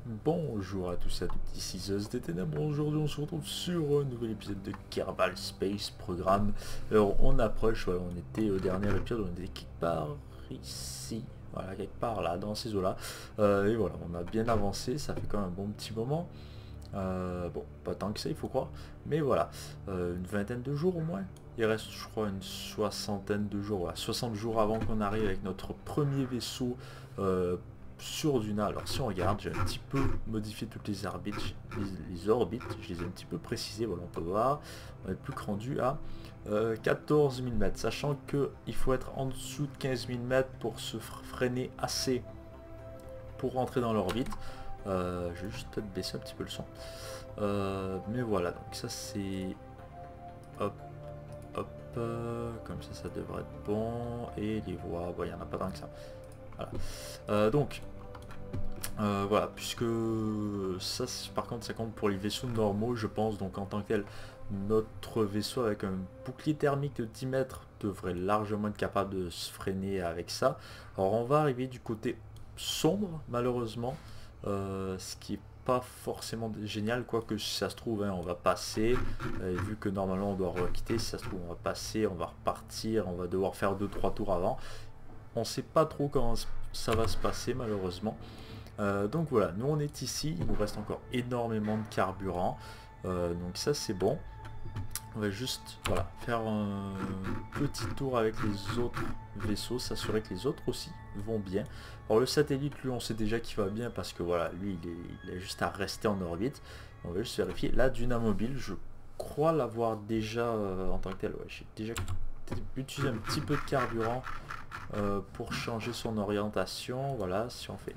Bonjour à tous et à toutes, ici Zeus des Ténèbres. Aujourd'hui on se retrouve sur un nouvel épisode de Kerbal Space Program. Alors on approche, voilà, on était au dernier épisode, on était quelque part ici, voilà, quelque part là, dans ces eaux-là. Et voilà, on a bien avancé, ça fait quand même un bon petit moment. Bon, pas tant que ça il faut croire, mais voilà, une vingtaine de jours au moins. Il reste je crois une soixantaine de jours, voilà, 60 jours avant qu'on arrive avec notre premier vaisseau sur Duna. Alors si on regarde, j'ai un petit peu modifié toutes les orbites, les orbites, je les ai un petit peu précisées, voilà, on peut voir, on est plus que rendu à 14 000 mètres, sachant qu'il faut être en dessous de 15 000 mètres pour se freiner assez pour rentrer dans l'orbite. Je vais juste peut-être baisser un petit peu le son. Mais voilà, donc ça c'est... Hop, hop, comme ça devrait être bon. Et les voies, bon, il n'y en a pas tant que ça. Voilà. Voilà, puisque ça par contre ça compte pour les vaisseaux normaux je pense, donc en tant que tel notre vaisseau avec un bouclier thermique de 10 mètres devrait largement être capable de se freiner avec ça. Alors on va arriver du côté sombre malheureusement, ce qui est pas forcément génial, quoique si ça se trouve hein, on va passer, et vu que normalement on doit requitter, si ça se trouve on va passer, on va repartir, on va devoir faire 2-3 tours avant. On sait pas trop comment ça va se passer malheureusement. Donc voilà, nous on est ici, il nous reste encore énormément de carburant, donc ça c'est bon. On va juste voilà, faire un petit tour avec les autres vaisseaux, s'assurer que les autres aussi vont bien. Alors le satellite, lui on sait déjà qu'il va bien parce que voilà, lui il a juste à rester en orbite. On va juste vérifier. Là, Duna Mobile, je crois l'avoir déjà en tant que tel, ouais, j'ai déjà utilisé un petit peu de carburant pour changer son orientation. Voilà, si on fait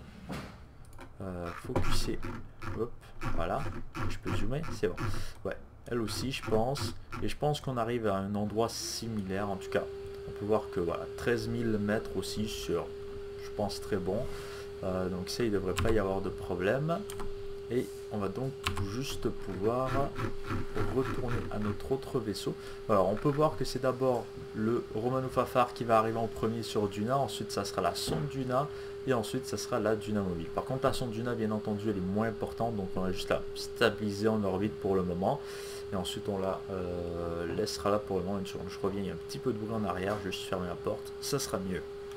focuser, hop, voilà, je peux zoomer, c'est bon. Ouais, elle aussi je pense, et je pense qu'on arrive à un endroit similaire. En tout cas on peut voir que voilà, 13 000 mètres aussi sur, je pense, très bon. Donc ça il ne devrait pas y avoir de problème. Et on va donc juste pouvoir retourner à notre autre vaisseau. Alors on peut voir que c'est d'abord le Romano Fafar qui va arriver en premier sur Duna, ensuite ça sera la sonde Duna, et ensuite ça sera la Duna Mobile. Par contre la sonde Duna bien entendu elle est moins importante, donc on va juste la stabiliser en orbite pour le moment. Et ensuite on la laissera là pour le moment. Une seconde, je reviens, il y a un petit peu de bruit en arrière, je vais juste fermer la porte, ça sera mieux.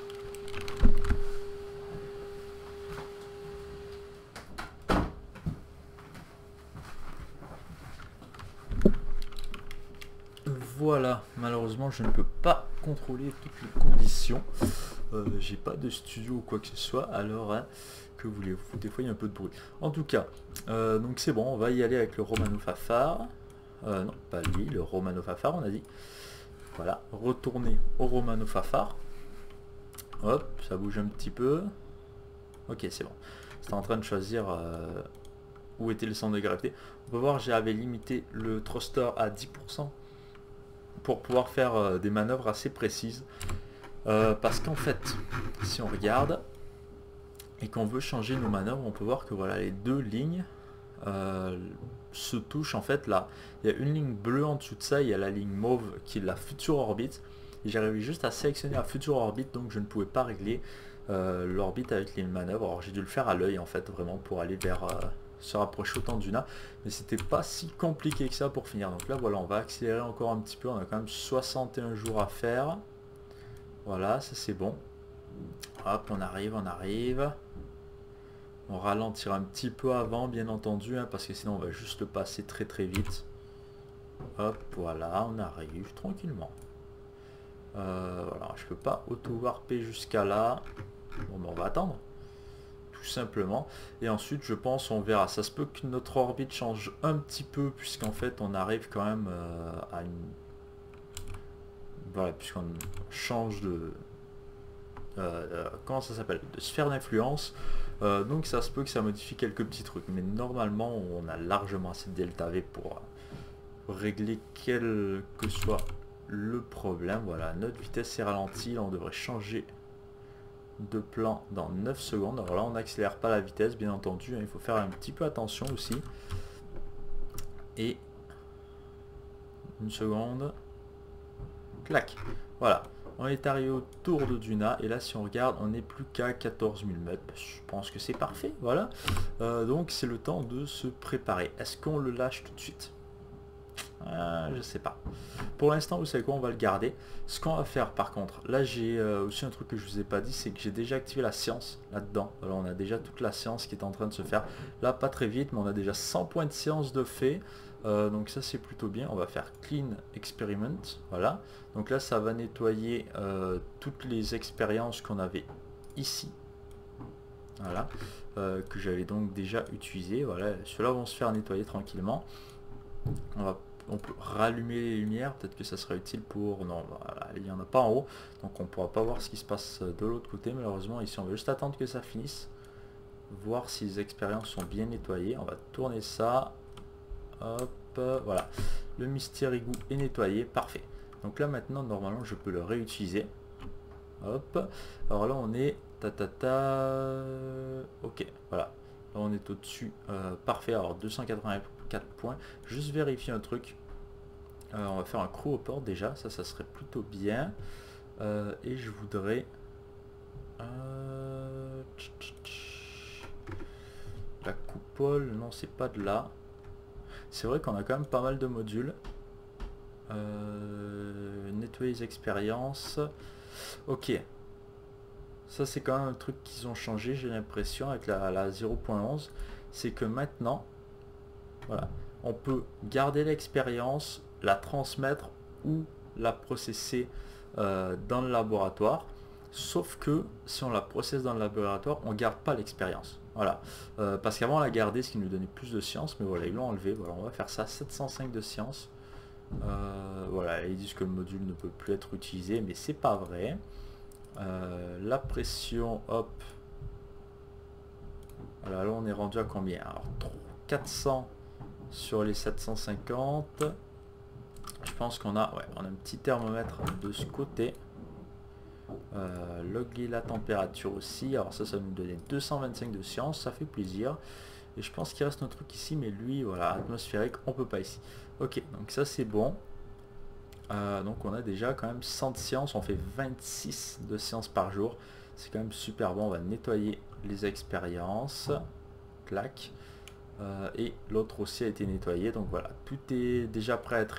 Voilà, malheureusement je ne peux pas contrôler toutes les conditions. J'ai pas de studio ou quoi que ce soit, alors hein, que voulez-vous, des fois il y a un peu de bruit. En tout cas, donc c'est bon, on va y aller avec le Romano Fafar. Non, pas lui, le Romano Fafar on a dit. Voilà, retourner au Romano Fafar. Hop, ça bouge un petit peu. Ok, c'est bon. C'est en train de choisir où était le centre de gravité. On peut voir, j'avais limité le thruster à 10%. Pour pouvoir faire des manœuvres assez précises, parce qu'en fait si on regarde et qu'on veut changer nos manœuvres, on peut voir que voilà, les deux lignes se touchent. En fait là il y a une ligne bleue en dessous de ça, il y a la ligne mauve qui est la future orbite, et j'arrivais juste à sélectionner la future orbite, donc je ne pouvais pas régler l'orbite avec les manœuvres. Alors j'ai dû le faire à l'œil en fait, vraiment pour aller vers se rapprocher autant Duna, mais c'était pas si compliqué que ça pour finir. Donc là voilà, on va accélérer encore un petit peu, on a quand même 61 jours à faire. Voilà, ça c'est bon. Hop, on arrive, on ralentira un petit peu avant bien entendu, hein, parce que sinon on va juste le passer très très vite. Hop, voilà, on arrive tranquillement. Voilà, je peux pas auto-warper jusqu'à là. Bon ben on va attendre simplement, et ensuite je pense on verra. Ça se peut que notre orbite change un petit peu, puisqu'en fait on arrive quand même à une, voilà, puisqu'on change de comment ça s'appelle, de sphère d'influence, donc ça se peut que ça modifie quelques petits trucs, mais normalement on a largement assez de delta V pour régler quel que soit le problème. Voilà, notre vitesse est ralentie, là on devrait changer de plan dans 9 secondes. Alors là on n'accélère pas la vitesse bien entendu, hein, il faut faire un petit peu attention aussi. Et une seconde, clac, voilà, On est arrivé autour de Duna et là si on regarde on n'est plus qu'à 14 000 mètres. Je pense que c'est parfait, voilà. Donc c'est le temps de se préparer. Est-ce qu'on le lâche tout de suite? Je sais pas. Pour l'instant, vous savez quoi, on va le garder. Ce qu'on va faire par contre, là j'ai aussi un truc que je vous ai pas dit, c'est que j'ai déjà activé la science là-dedans. Alors on a déjà toute la science qui est en train de se faire. Là pas très vite, mais on a déjà 100 points de science de fait. Donc ça c'est plutôt bien. On va faire clean experiment. Voilà. Donc là ça va nettoyer toutes les expériences qu'on avait ici. Voilà. Que j'avais donc déjà utilisé. Voilà. Ceux-là vont se faire nettoyer tranquillement. On peut rallumer les lumières, peut-être que ça sera utile pour... Non, voilà, il n'y en a pas en haut, donc on ne pourra pas voir ce qui se passe de l'autre côté, malheureusement. Ici, on va juste attendre que ça finisse, voir si les expériences sont bien nettoyées. On va tourner ça. Hop, voilà. Le mystère égout est nettoyé, parfait. Donc là, maintenant, normalement, je peux le réutiliser. Hop. Alors là, on est... Ok, voilà. Là, on est au-dessus. Parfait, alors 284 points. Juste vérifier un truc. On va faire un crew au port déjà, ça serait plutôt bien. Et je voudrais la coupole, non c'est pas de là. C'est vrai qu'on a quand même pas mal de modules. Nettoyer les expériences. Ok. Ça c'est quand même un truc qu'ils ont changé, j'ai l'impression, avec la 0.11. C'est que maintenant, voilà, on peut garder l'expérience, la transmettre ou la processer dans le laboratoire. Sauf que si on la processe dans le laboratoire, on garde pas l'expérience. Voilà. Parce qu'avant on la gardait, ce qui nous donnait plus de science, mais voilà, ils l'ont enlevé. Voilà, on va faire ça, 705 de science. Voilà, ils disent que le module ne peut plus être utilisé, mais c'est pas vrai. La pression, hop. Voilà, là on est rendu à combien? Alors 400 sur les 750. Je pense qu'on a, ouais, on a un petit thermomètre de ce côté. Loguer la température aussi. Alors ça va nous donner 225 de science, ça fait plaisir. Et je pense qu'il reste un truc ici, mais lui, voilà, atmosphérique, on peut pas ici. Ok, donc ça c'est bon. Donc on a déjà quand même 100 de science, on fait 26 de science par jour. C'est quand même super bon. On va nettoyer les expériences. Clac. Et l'autre aussi a été nettoyé. Donc voilà, tout est déjà prêt à être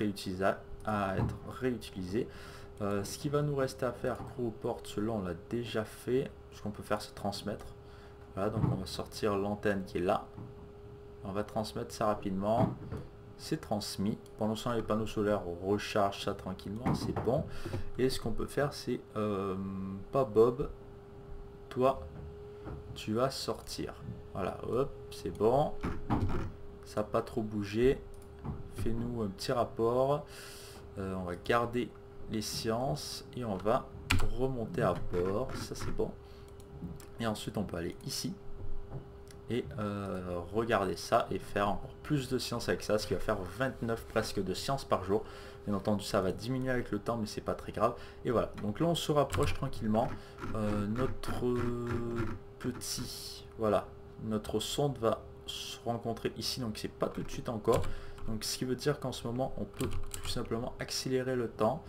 réutilisé. Ce qui va nous rester à faire, crew aux portes, celui-là on l'a déjà fait. Ce qu'on peut faire c'est transmettre. Voilà, donc on va sortir l'antenne qui est là. On va transmettre ça rapidement. C'est transmis. Pendant ce temps les panneaux solaires, on recharge ça tranquillement, c'est bon. Et ce qu'on peut faire c'est pas Bob, toi tu vas sortir. Voilà, hop, c'est bon. Ça n'a pas trop bougé. Fais-nous un petit rapport. On va garder les sciences et on va remonter à bord. Ça c'est bon. Et ensuite on peut aller ici et regarder ça et faire encore plus de science avec ça, ce qui va faire 29 presque de science par jour. Bien entendu ça va diminuer avec le temps, mais c'est pas très grave. Et voilà, donc là on se rapproche tranquillement. Notre petit, voilà, notre sonde va se rencontrer ici, donc c'est pas tout de suite encore. Donc ce qui veut dire qu'en ce moment on peut tout simplement accélérer le temps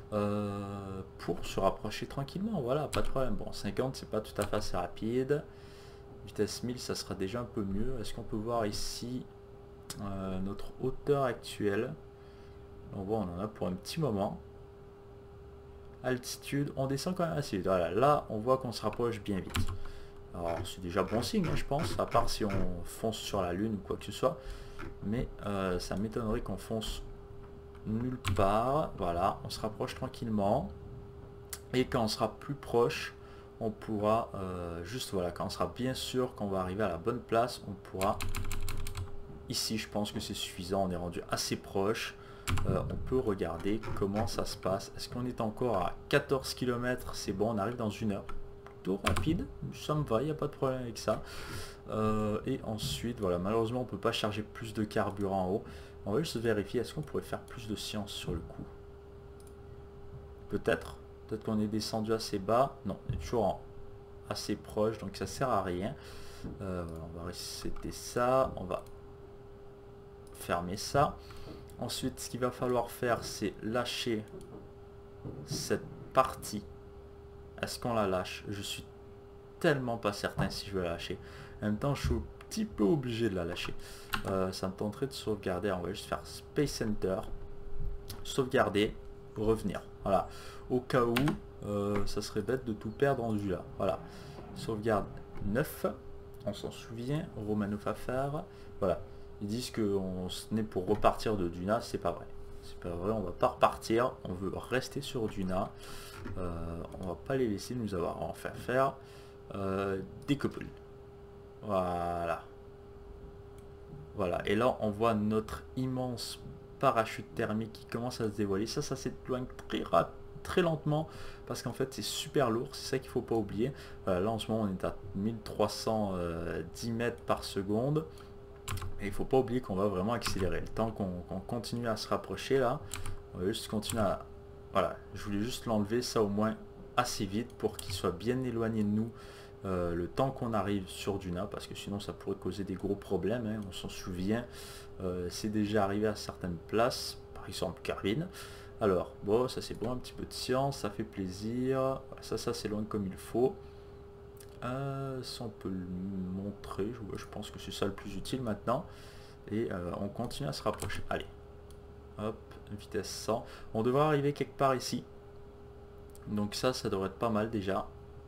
pour se rapprocher tranquillement. Voilà, pas de problème. Bon, 50 c'est pas tout à fait assez rapide. Vitesse 1000 ça sera déjà un peu mieux. Est-ce qu'on peut voir ici notre hauteur actuelle? On voit, on en a pour un petit moment. Altitude, on descend quand même assez vite. Voilà, là on voit qu'on se rapproche bien vite. Alors c'est déjà bon signe hein, je pense, à part si on fonce sur la lune ou quoi que ce soit. Mais ça m'étonnerait qu'on fonce nulle part. Voilà, on se rapproche tranquillement. Et quand on sera plus proche, on pourra juste, voilà, quand on sera bien sûr qu'on va arriver à la bonne place, on pourra... Ici, je pense que c'est suffisant, on est rendu assez proche. On peut regarder comment ça se passe. Est-ce qu'on est encore à 14 km? C'est bon, on arrive dans une heure. Plutôt rapide, ça me va, il n'y a pas de problème avec ça. Et ensuite, voilà, malheureusement, on peut pas charger plus de carburant en haut. On va juste vérifier, est-ce qu'on pourrait faire plus de science sur le coup? Peut-être. Peut-être qu'on est descendu assez bas. Non, on est toujours assez proche, donc ça sert à rien. Voilà, on va resetter ça. On va fermer ça. Ensuite, ce qu'il va falloir faire, c'est lâcher cette partie. Est-ce qu'on la lâche? Je suis tellement pas certain si je vais la lâcher. En même temps, je suis un petit peu obligé de la lâcher. Ça me tenterait de sauvegarder. On va juste faire Space Center. Sauvegarder. Revenir. Voilà. Au cas où, ça serait bête de tout perdre en vue là. Voilà. Sauvegarde 9. On s'en souvient. Romano Fafar. Voilà. Ils disent qu'on est pour repartir de Duna. C'est pas vrai. C'est pas vrai. On va pas repartir. On veut rester sur Duna. On va pas les laisser nous avoir en faire découple. Voilà. Voilà. Et là, on voit notre immense parachute thermique qui commence à se dévoiler. Ça s'éloigne très lentement parce qu'en fait c'est super lourd, c'est ça qu'il faut pas oublier. Là en ce moment on est à 1310 mètres par seconde et il faut pas oublier qu'on va vraiment accélérer. Le temps qu'on continue à se rapprocher là, on va juste continuer à... Voilà, je voulais juste l'enlever ça au moins assez vite pour qu'il soit bien éloigné de nous le temps qu'on arrive sur Duna, parce que sinon ça pourrait causer des gros problèmes, hein. On s'en souvient, c'est déjà arrivé à certaines places, par exemple Carvin. Alors bon, ça c'est bon, un petit peu de science, ça fait plaisir. Ça c'est loin comme il faut. Ça on peut le montrer, je pense que c'est ça le plus utile maintenant. Et on continue à se rapprocher. Allez, hop, vitesse 100. On devrait arriver quelque part ici. Donc ça devrait être pas mal déjà.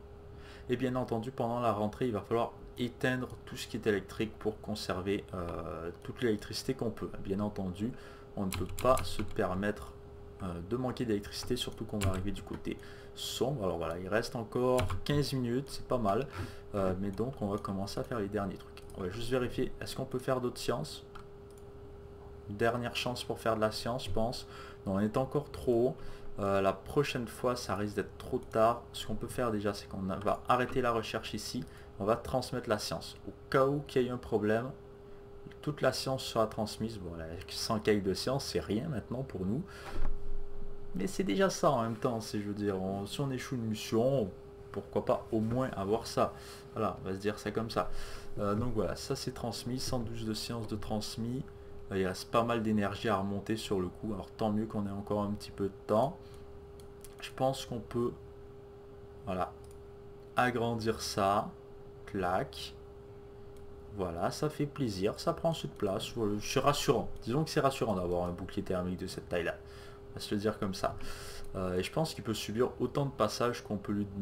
Et bien entendu, pendant la rentrée, il va falloir éteindre tout ce qui est électrique pour conserver toute l'électricité qu'on peut. Bien entendu, on ne peut pas se permettre de manquer d'électricité, surtout qu'on va arriver du côté sombre. Alors voilà, il reste encore 15 minutes, c'est pas mal. Mais donc, on va commencer à faire les derniers trucs. On va juste vérifier, est-ce qu'on peut faire d'autres sciences? Dernière chance pour faire de la science, je pense. Non, on est encore trop haut. La prochaine fois ça risque d'être trop tard. Ce qu'on peut faire déjà, c'est qu'on va arrêter la recherche ici, on va transmettre la science au cas où qu'il y ait un problème. Toute la science sera transmise. Bon, là, 100 cahiers de science c'est rien maintenant pour nous, mais c'est déjà ça en même temps. Je veux dire, si on échoue une mission, pourquoi pas au moins avoir ça. Voilà, on va se dire ça comme ça. Donc voilà, ça c'est transmis, 112 de science de transmis. Il reste pas mal d'énergie à remonter sur le coup, alors tant mieux qu'on ait encore un petit peu de temps. Je pense qu'on peut, voilà, agrandir ça, clac, voilà, ça fait plaisir, ça prend cette place, c'est rassurant. Disons que c'est rassurant d'avoir un bouclier thermique de cette taille là, on va se le dire comme ça. Et je pense qu'il peut subir autant de passages qu'on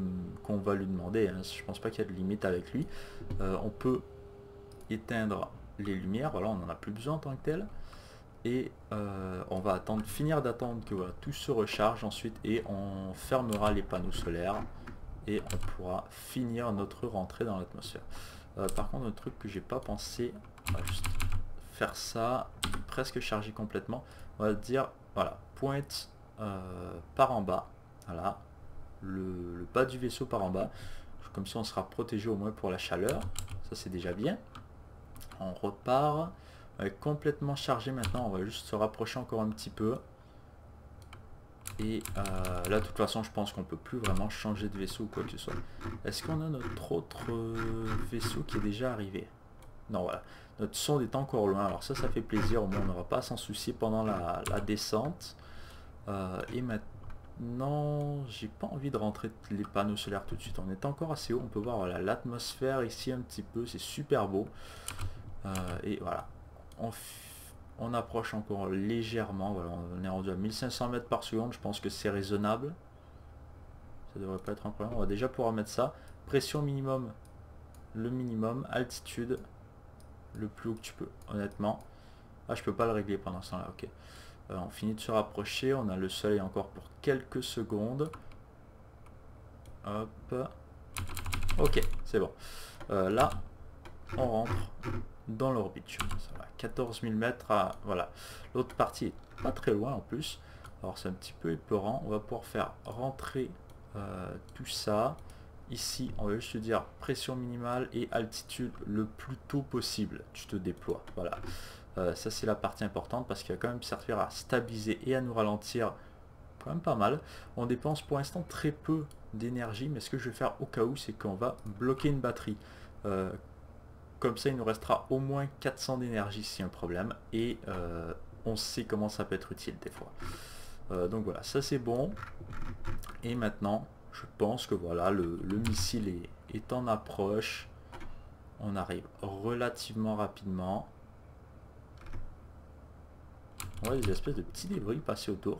va lui demander, hein. Je pense pas qu'il y a de limite avec lui. On peut éteindre les lumières, voilà, on n'en a plus besoin en tant que tel. Et on va finir d'attendre que voilà, tout se recharge ensuite, et on fermera les panneaux solaires et on pourra finir notre rentrée dans l'atmosphère. Par contre, un truc que j'ai pas pensé, on va juste faire ça, presque chargé complètement. On va dire, voilà, pointe par en bas, voilà, le bas du vaisseau par en bas, comme ça on sera protégé au moins pour la chaleur, ça c'est déjà bien. On repart. Complètement chargé maintenant, on va juste se rapprocher encore un petit peu. Et là de toute façon je pense qu'on peut plus vraiment changer de vaisseau ou quoi que ce soit. Est-ce qu'on a notre autre vaisseau qui est déjà arrivé? Non, voilà, notre sonde est encore loin, alors ça fait plaisir, au moins on n'aura pas à s'en soucier pendant la descente. Et maintenant j'ai pas envie de rentrer les panneaux solaires tout de suite, on est encore assez haut, on peut voir voilà, l'atmosphère ici un petit peu, c'est super beau. Et voilà, on approche encore légèrement, voilà, on est rendu à 1500 mètres par seconde, je pense que c'est raisonnable, ça devrait pas être un problème. On va déjà pouvoir mettre ça, pression minimum, le minimum, altitude le plus haut que tu peux, honnêtement. Ah, je peux pas le régler pendant ce temps là, ok. On finit de se rapprocher, on a le soleil encore pour quelques secondes, hop, ok, c'est bon. Là on rentre dans l'orbite, ça va, 14 000 mètres à, voilà, l'autre partie est pas très loin en plus, alors c'est un petit peu épeurant. On va pouvoir faire rentrer tout ça ici, on va juste se dire pression minimale et altitude le plus tôt possible, tu te déploies, voilà. Ça c'est la partie importante parce qu'il va quand même servir à stabiliser et à nous ralentir quand même pas mal. On dépense pour l'instant très peu d'énergie, mais ce que je vais faire au cas où, c'est qu'on va bloquer une batterie. Comme ça il nous restera au moins 400 d'énergie si un problème, et on sait comment ça peut être utile des fois. Donc voilà, ça c'est bon. Et maintenant, je pense que voilà, le missile est en approche. On arrive relativement rapidement. On voit des espèces de petits débris passer autour.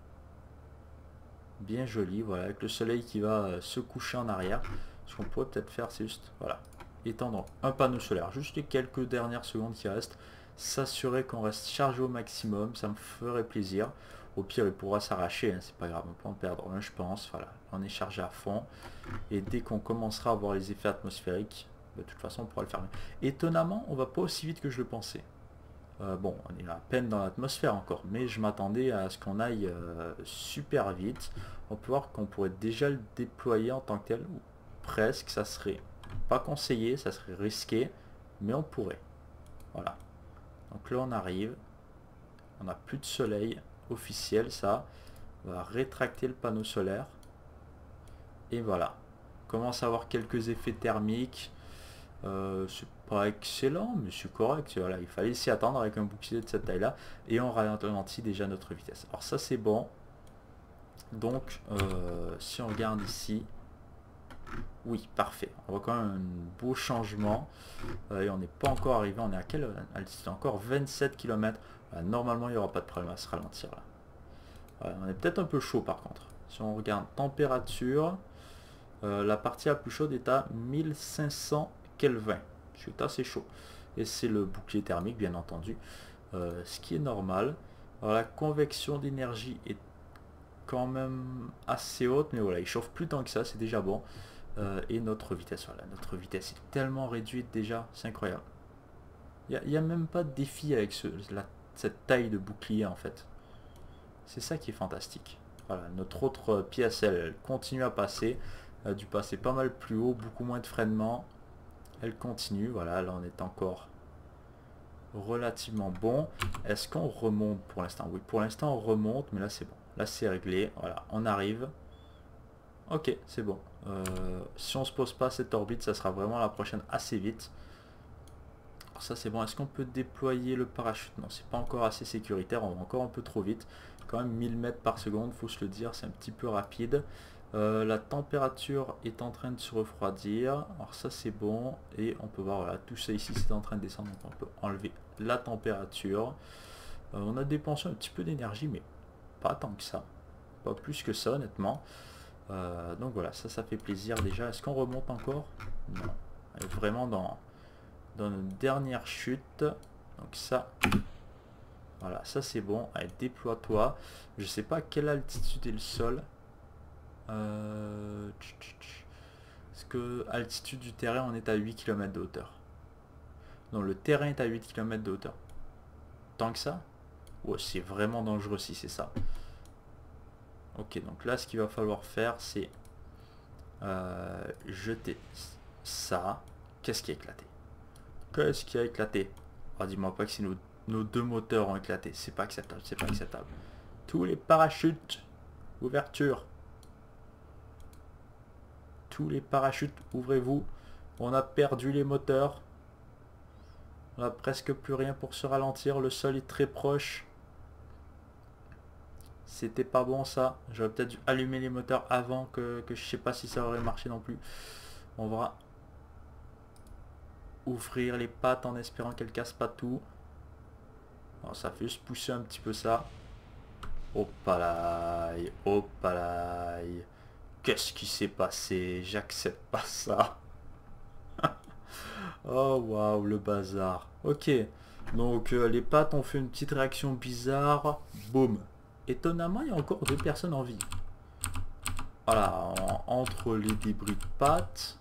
Bien joli, voilà, avec le soleil qui va se coucher en arrière. Ce qu'on pourrait peut-être faire, c'est juste, voilà, étendre un panneau solaire. Juste les quelques dernières secondes qui restent. S'assurer qu'on reste chargé au maximum, ça me ferait plaisir. Au pire, il pourra s'arracher, hein, c'est pas grave, on peut en perdre un, je pense. Voilà, on est chargé à fond. Et dès qu'on commencera à voir les effets atmosphériques, de toute façon, on pourra le fermer. Étonnamment, on va pas aussi vite que je le pensais. Bon, on est à peine dans l'atmosphère encore, mais je m'attendais à ce qu'on aille super vite. On peut voir qu'on pourrait déjà le déployer en tant que tel, ou presque. Ça serait pas conseillé, ça serait risqué, mais on pourrait. Voilà. Donc là, on arrive. On n'a plus de soleil officiel, ça. On va rétracter le panneau solaire. Et voilà. On commence à avoir quelques effets thermiques. C'est pas excellent, mais c'est correct. Voilà, il fallait s'y attendre avec un bouclier de cette taille là, et on ralentit déjà notre vitesse. Alors ça c'est bon. Donc si on regarde ici, oui, parfait, on voit quand même un beau changement. Et on n'est pas encore arrivé, on est à quelle altitude? Encore 27 km. Normalement il n'y aura pas de problème à se ralentir là. Voilà, on est peut-être un peu chaud par contre. Si on regarde température, la partie la plus chaude est à 1500 Kelvin, c'est assez chaud, et c'est le bouclier thermique bien entendu, ce qui est normal. Alors la convection d'énergie est quand même assez haute, mais voilà, il chauffe plus tant que ça, c'est déjà bon. Et notre vitesse, voilà, notre vitesse est tellement réduite déjà, c'est incroyable. Il n'y a même pas de défi avec cette taille de bouclier en fait. C'est ça qui est fantastique. Voilà, notre autre pièce elle continue à passer, elle a dû passer pas mal plus haut, beaucoup moins de freinement. Elle continue, voilà, là on est encore relativement bon. Est-ce qu'on remonte pour l'instant? Oui, pour l'instant on remonte, mais là c'est bon. Là c'est réglé, voilà, on arrive. Ok, c'est bon. Si on se pose pas cette orbite, ça sera vraiment la prochaine assez vite. Alors ça c'est bon. Est-ce qu'on peut déployer le parachute? Non, c'est pas encore assez sécuritaire, on va encore un peu trop vite. Quand même 1000 mètres par seconde, faut se le dire, c'est un petit peu rapide. La température est en train de se refroidir, alors ça c'est bon, et on peut voir, voilà, tout ça ici c'est en train de descendre, donc on peut enlever la température. On a dépensé un petit peu d'énergie, mais pas tant que ça, pas plus que ça honnêtement. Donc voilà, ça fait plaisir déjà. Est-ce qu'on remonte encore? Non, on est vraiment dans une dernière chute, donc ça, voilà, ça c'est bon. Allez, déploie-toi. Je sais pas à quelle altitude est le sol. Parce que altitude du terrain, on est à 8 km de hauteur. Non, le terrain est à 8 km de hauteur. Tant que ça? Ouais, c'est vraiment dangereux si c'est ça. Ok, donc là, ce qu'il va falloir faire, c'est jeter ça. Qu'est-ce qui a éclaté? Qu'est-ce qui a éclaté? Oh, dis-moi pas que c'est nos deux moteurs ont éclaté. C'est pas acceptable, c'est pas acceptable. Tous les parachutes, ouverture. Tous les parachutes, ouvrez-vous. On a perdu les moteurs. On a presque plus rien pour se ralentir. Le sol est très proche. C'était pas bon ça. J'aurais peut-être dû allumer les moteurs avant que je sais pas si ça aurait marché non plus. On va ouvrir les pattes en espérant qu'elles cassent pas tout. Alors ça fait juste pousser un petit peu ça. Opalaï, opalaï. Qu'est-ce qui s'est passé? J'accepte pas ça. Oh waouh, le bazar. Ok, donc les pattes ont fait une petite réaction bizarre. Boum. Étonnamment, il y a encore 2 personnes en vie. Voilà, entre les débris de pattes.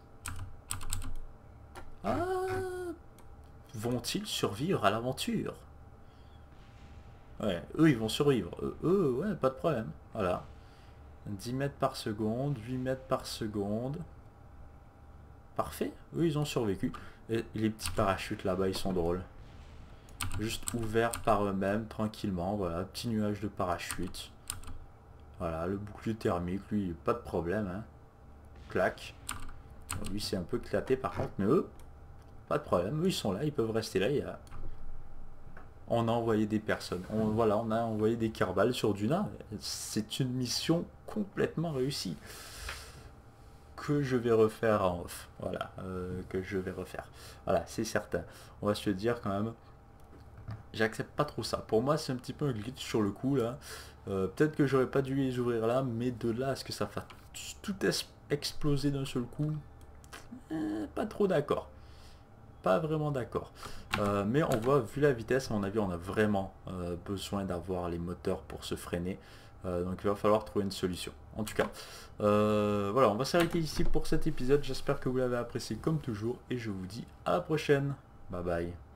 Ah, vont-ils survivre à l'aventure? Ouais, eux ils vont survivre. Eux, ouais, pas de problème. Voilà. 10 mètres par seconde, 8 mètres par seconde. Parfait, eux ils ont survécu. Et les petits parachutes là-bas, ils sont drôles. Juste ouverts par eux-mêmes, tranquillement. Voilà, petit nuage de parachute. Voilà, le bouclier thermique, lui, pas de problème. Hein. Clac. Bon, lui, c'est un peu éclaté par contre, mais eux, pas de problème. Eux, ils sont là, ils peuvent rester là. on a envoyé des personnes. Voilà, on a envoyé des Kerbal sur Duna. C'est une mission complètement réussie. Que je vais refaire en off. Voilà, que je vais refaire. Voilà, c'est certain. On va se le dire quand même. J'accepte pas trop ça. Pour moi, c'est un petit peu un glitch sur le coup là. Peut-être que j'aurais pas dû les ouvrir là, mais de là à ce que ça fasse tout exploser d'un seul coup, pas trop d'accord. Pas vraiment d'accord. Mais on voit, vu la vitesse, à mon avis, on a vraiment besoin d'avoir les moteurs pour se freiner. Donc il va falloir trouver une solution. En tout cas, voilà, on va s'arrêter ici pour cet épisode. J'espère que vous l'avez apprécié comme toujours et je vous dis à la prochaine. Bye bye.